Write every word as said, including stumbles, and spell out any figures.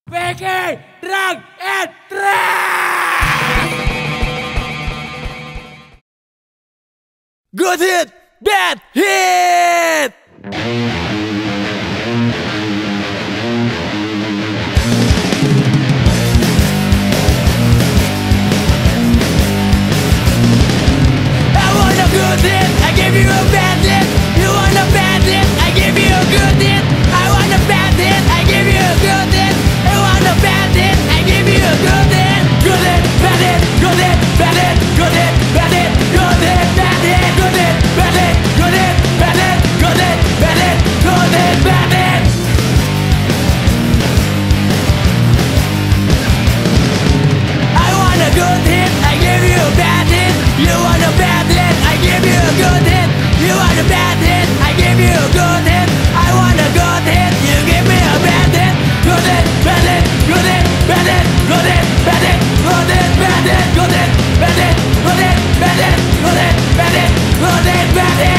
Vicky Drunk and Trash! Good hit, bad hit! I want a good hit, I give you a bad hit. You want a bad hit, I give you a good hit. I want a bad hit, I give you a good hit. You want a bad hit, I give you a good hit. Good hit, bad hit, good hit, bad hit, good hit, bad hit, good hit, bad hit, good hit, bad hit, good hit, bad hit, good hit, bad hit, good hit, bad hit. I want a good hit, I give you a bad hit. You want a bad hit, I give you a good hit. You want a bad hit, I give you a good hit. I want a good hit, you give me a bad hit. Good hit, bad hit, good hit, bad hit, good hit, bad hit, good hit, bad hit, good hit, bad hit, good hit, bad hit, good hit, bad hit, good hit, bad hit.